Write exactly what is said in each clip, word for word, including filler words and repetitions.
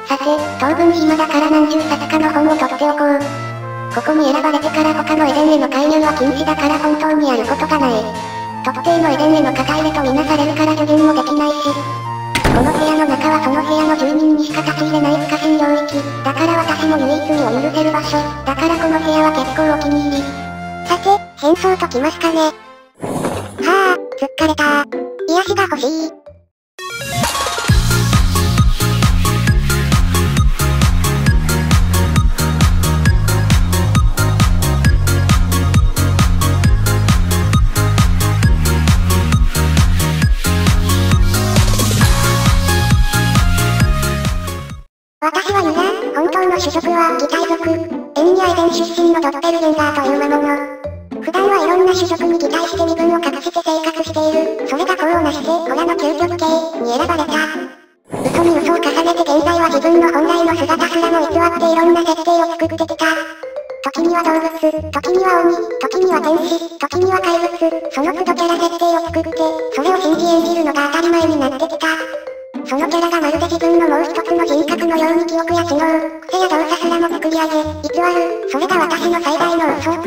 さて、当分暇だから何十冊かの本を取っておこう。ここに選ばれてから他のエデンへの介入は禁止だから本当にやることがない。特定のエデンへの肩入れとみなされるから助言もできないし。この部屋の中はその部屋の住人にしか立ち入れない不可侵領域。だから私も唯一にを許せる場所。だからこの部屋は結構お気に入り。さて、戦争ときますかね。はぁ、疲れた。癒しが欲しい。私はユラ、本当の種族は擬態族。エンニアエデン出身のドッペルゲンガーという魔物。普段はいろんな種族に擬態して身分を隠して生活している。それが功を成して、ホラの究極系に選ばれた。嘘に嘘を重ねて現在は自分の本来の姿すらも偽っていろんな設定を作ってきた。時には動物、時には鬼、時には天使、時には怪物、その都度キャラ設定を作って、それを信じ演じるのが当たり前になってきた。そのキャラがまるで自分のもう一つの人格のように記憶や知能、癖や動作すらも作り上げ、偽る、それが私の最大の嘘。はい、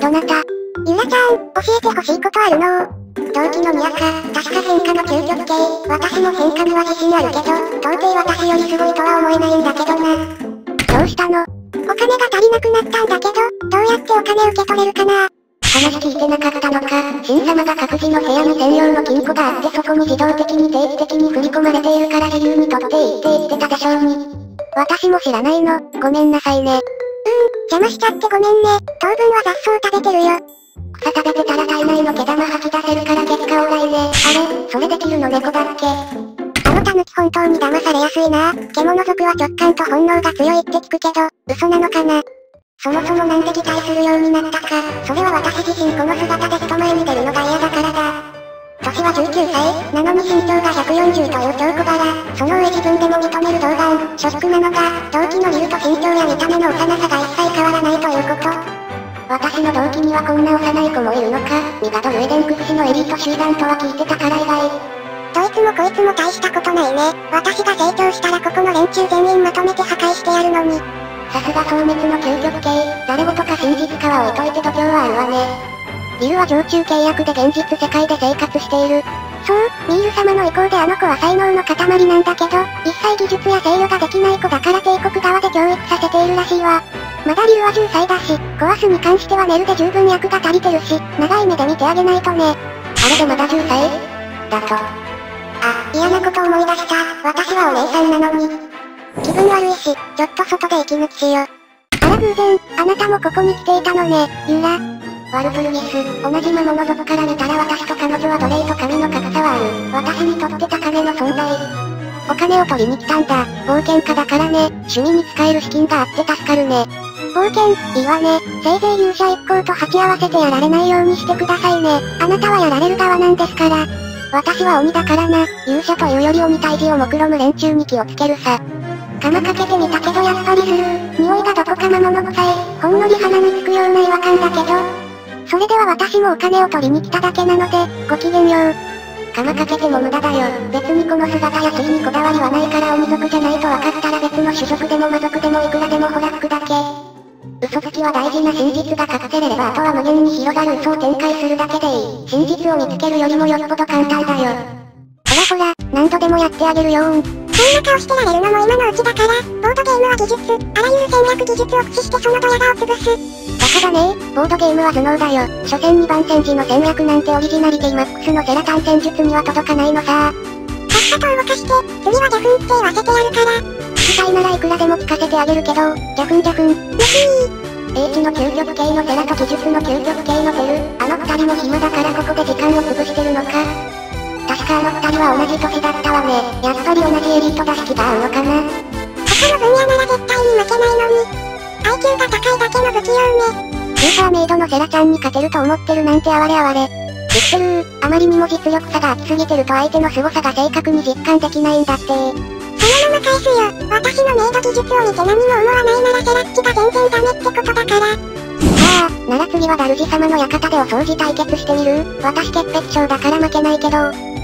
どなた？ユラちゃん、教えてほしいことあるの？同期の宮か、確か変化の究極系、私も変化には自信あるけど、到底私よりすごいとは思えないんだけどな。どうしたの？お金が足りなくなったんだけど、どうやってお金受け取れるかな？話聞いてなかったのか。神様が各自の部屋に専用の金庫があってそこに自動的に定期的に振り込まれているから自由に取っていいって言ってたでしょうに。私も知らないの、ごめんなさいね。うーん、邪魔しちゃってごめんね。当分は雑草食べてるよ。草食べてたら体内の毛玉吐き出せるから結果オーライね。あれ、それできるの猫だっけ？あのタヌキ本当に騙されやすいな。獣族は直感と本能が強いって聞くけど、嘘なのかな？そもそもなんで擬態するようになったか、それは私自身この姿で人前に出るのが嫌だからだ。年はじゅうきゅうさい、なのに身長がひゃくよんじゅうという強小柄、その上自分でも認める童顔、ショックなのが、同期の竜と身長や見た目の幼さが一切変わらないということ。私の同期にはこんな幼い子もいるのか、ミガドルエデン屈指のエリート集団とは聞いてたから以外。どいつもこいつも大したことないね。私が成長したらここの連中全員まとめて破壊してやるのに。さすが消滅の究極系、誰事か真実かは置いといて度胸はあるわね。リュウは常駐契約で現実世界で生活している。そう、ミール様の意向であの子は才能の塊なんだけど、一切技術や制御ができない子だから帝国側で教育させているらしいわ。まだリュウはじゅっさいだし、壊すに関してはネルで十分役が足りてるし、長い目で見てあげないとね。あれでまだじゅっさいだと。あ、嫌なこと思い出した。私はお姉さんなのに。気分悪いし、ちょっと外で息抜きしよう。あら偶然、あなたもここに来ていたのね、ユラ。ワルプルギス、同じ魔物族から見たら私と彼女は奴隷と神の格差はある。私にとって高値の存在。お金を取りに来たんだ。冒険家だからね。趣味に使える資金があって助かるね。冒険、いいわね。せいぜい勇者一行と鉢合わせてやられないようにしてくださいね。あなたはやられる側なんですから。私は鬼だからな。勇者というより鬼退治を目論む連中に気をつけるさ。釜かけてみたけどやっぱりする。匂いがどこか魔物臭い。ほんのり鼻につくような違和感だけど。それでは私もお金を取りに来ただけなので、ごきげんよう。釜かけても無駄だよ。別にこの姿や地位にこだわりはないから鬼族じゃないと分かったら別の種族でも魔族でもいくらでもほら吹くだけ。嘘つきは大事な真実が隠せれればあとは無限に広がる嘘を展開するだけでいい。真実を見つけるよりもよっぽど簡単だよ。ほらほら、何度でもやってあげるよーん。そんな顔してられるのも今のうちだから、ボードゲームは技術、あらゆる戦略技術を駆使してそのドヤ顔を潰す。バカだねー、ボードゲームは頭脳だよ。所詮にばん戦時の戦略なんてオリジナリティマックスのセラタン戦術には届かないのさー。さっさと動かして、次はギャフンって言わせてやるから。聞きたいならいくらでも聞かせてあげるけど、ギャフンギャフン、むひー。英知の究極系のセラと技術の究極系のテル、あの二人も暇だからここで時間を潰してるのか。確かあの二人は同じ年だったわね。やっぱり同じエリートだし気が合うのかな。他の分野なら絶対に負けないのに。アイキュー が高いだけの不器用ね。スーパーメイドのセラちゃんに勝てると思ってるなんて哀れ哀れ。知ってるー、あまりにも実力差が空きすぎてると相手の凄さが正確に実感できないんだってー。そのまま返すよ。私のメイド技術を見て何も思わないならセラッチが全然ダメってことだから。さあ、なら次はダルジ様の館でお掃除対決してみる？私潔癖症だから負けないけど。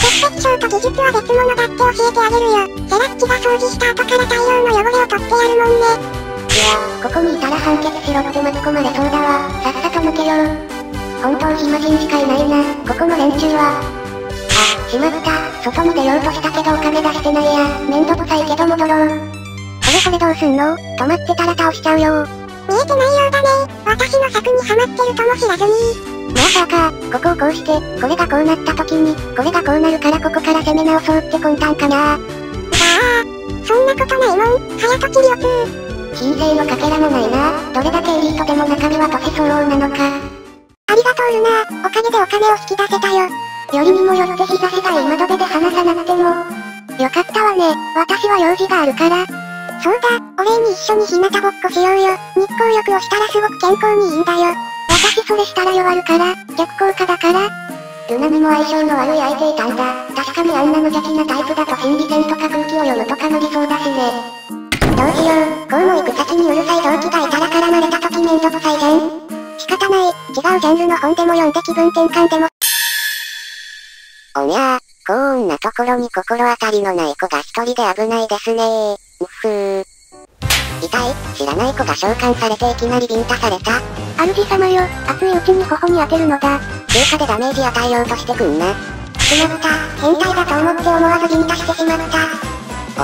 潔癖症と技術は別物だって教えてあげるよ。セラッチが掃除した後から大量の汚れを取ってやるもんね。 いや、ここにいたら判決しろって巻き込まれそうだわ。さっさと抜けよ。本当暇人しかいないな、ここの連中は。あ、しまった。外に出ようとしたけどお金出してないや。めんどくさいけど戻ろう。 これこれどうすんの？ 止まってたら倒しちゃうよ。 見えてないようだね。私の策にハマってるとも知らずに。 まあそうか、ここをこうして、これがこうなった時に、これがこうなるからここから攻め直そうって魂胆かな。 ああ、そんなことないもん。早とちりおつー。 神聖のかけらもないな。どれだけエリートでも中身は年相応なのか。 ありがとうルナ。おかげでお金を引き出せたよ。 よりにもよって日差しがいい窓辺で話さなくても。 よかったわね。私は用事があるから。そうだ、お礼に一緒に日向ぼっこしようよ。日光浴をしたらすごく健康にいいんだよ。私それしたら弱るから、逆効果だから。 ルナにも相性の悪い相手いたんだ。確かにあんな無邪気なタイプだと心理戦とか空気を読むとか無理そうだしね。 どうしよう、こうも行く先にうるさい同期がいたらから慣れた時めんどくさいじゃん。仕方ない、違うジャンルの本でも読んで気分転換でも。 おにゃー、こんなところに心当たりのない子が一人で危ないですねー。うっふー。痛い、知らない子が召喚されていきなりビンタされた。 主様よ、熱いうちに頬に当てるのだ。 中華でダメージ与えようとしてくんな。 しまった、変態だと思って思わずビンタしてしまった。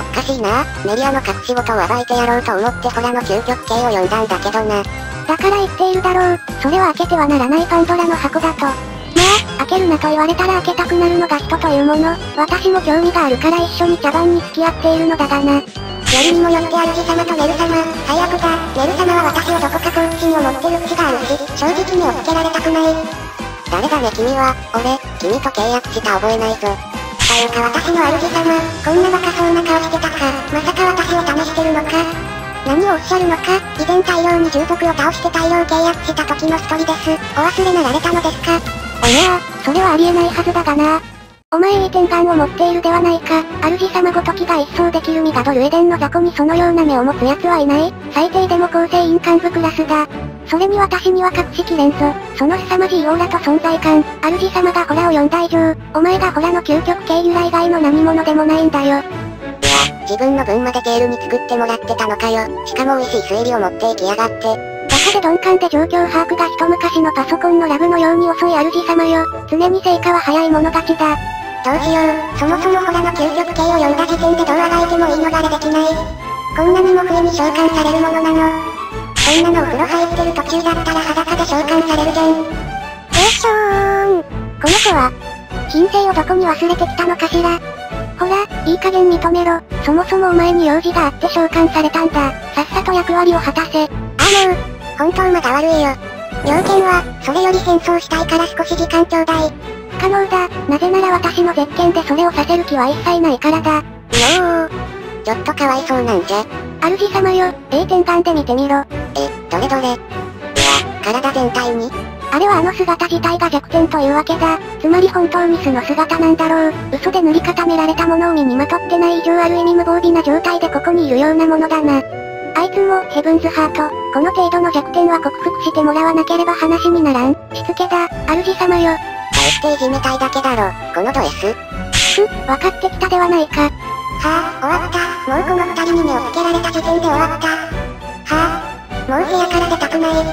おっかしいな、メリアの隠し事を暴いてやろうと思って空の究極系を読んだんだけどな。 だから言っているだろう、それは開けてはならないパンドラの箱だと。まあ、開けるなと言われたら開けたくなるのが人というもの。私も興味があるから一緒に茶番に付き合っているのだがな。よりにもよって主様とネル様、最悪だ。ネル様は私をどこか好奇心を持ってる節があるし、正直目をつけられたくない。 誰だね君は、俺、君と契約した覚えないぞ。 というか私の主様、こんなバカそうな顔してたか、まさか私を試してるのか。何をおっしゃるのか、以前大量に従属を倒して大量契約した時の一人です。お忘れなられたのですか。おやあ、それはありえないはずだがな。お前いい天眼を持っているではないか。主様ごときが一掃できる身がドルエデンの雑魚にそのような目を持つ奴はいない。最低でも構成員幹部クラスだ。それに私には隠しきれんぞ。その凄まじいオーラと存在感。主様がホラを呼んだ以上、お前がホラの究極系由来以外の何者でもないんだよ。いや、 自分の分までテールに作ってもらってたのかよ。しかも美味しい推理を持っていきやがって。 バカで鈍感で状況把握が一昔のパソコンのラグのように遅い主様よ。常に成果は早い者勝ちだ。どうしよう、そもそもホラの究極系を読んだ時点でどうあがいてもいい逃れできない。こんなにも不意に召喚されるものなの。そんなのお風呂入ってる途中だったら裸で召喚されるじゃん。よいしょーん。この子は、神聖をどこに忘れてきたのかしら。ほら、いい加減認めろ。そもそもお前に用事があって召喚されたんだ。さっさと役割を果たせ。あもう、本当まだ悪いよ。 要件は、それより戦争したいから少し時間ちょうだい。不可能だ。なぜなら私の絶権でそれをさせる気は一切ないからだ。 のー。ちょっとかわいそうなんじゃ。 主様よ、A天眼で見てみろ。 え、どれどれ。いや、体全体に。 あれはあの姿自体が弱点というわけだ。つまり本当に素の姿なんだろう。嘘で塗り固められたものを身にまとってない以上ある意味無防備な状態でここにいるようなものだな。あいつも、ヘブンズハート、この程度の弱点は克服してもらわなければ話にならん。しつけだ、主様よ。 大していじめたいだけだろ、このド S。 ふ、わかってきたではないか。はぁ、終わった。もうこの二人に目をつけられた時点で終わった。はぁ、もう部屋から出たくない。へえ、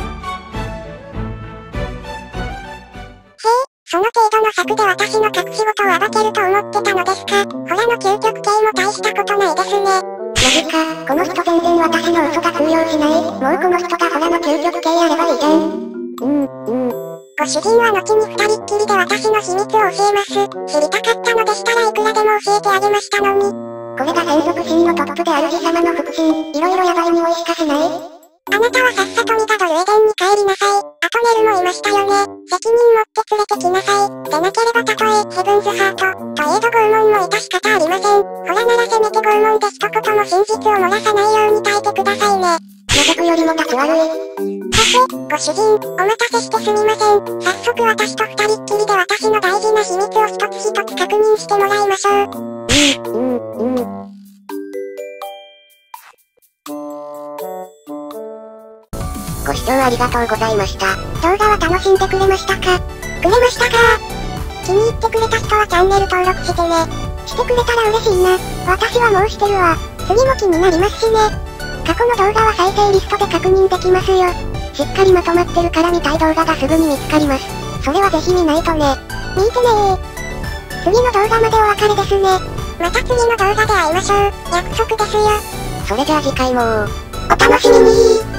その程度の策で私の隠し事を暴けると思ってたのですか。ホラの究極系も大したことないですね。 マジか、この人全然私の嘘が通用しない。もうこの人がホラの究極系やればいいじゃん。うん、うん。 ご主人は後に二人っきりで私の秘密を教えます。知りたかったのでしたらいくらでも教えてあげましたのに。 これが専属シーンのトップで主様の腹心。いろいろやばい匂いしかしない。 あなたはさっさとミガドルエデンに帰りなさい。あとネルもいましたよね。責任持って連れてきなさい。でなければたとえ、ヘブンズハート、といえど拷問も致し方ありません。ほらならせめて拷問で一言も真実を漏らさないように耐えてくださいね。 魔族よりも立ち悪い。 さて、ご主人、お待たせしてすみません。早速私と二人っきりで私の大事な秘密を一つ一つ確認してもらいましょう。 うん、うん、うん。ご視聴ありがとうございました。 動画は楽しんでくれましたか？くれましたか？気気に入ってくれた人はチャンネル登録してね。してくれたら嬉しいな。私はもうしてるわ。次も気になりますしね。過去の動画は再生リストで確認できますよ。しっかりまとまってるから見たい動画がすぐに見つかります。それはぜひ見ないとね。見てねー。次の動画までお別れですね。また次の動画で会いましょう。約束ですよ。 それじゃあ次回もお楽しみにー。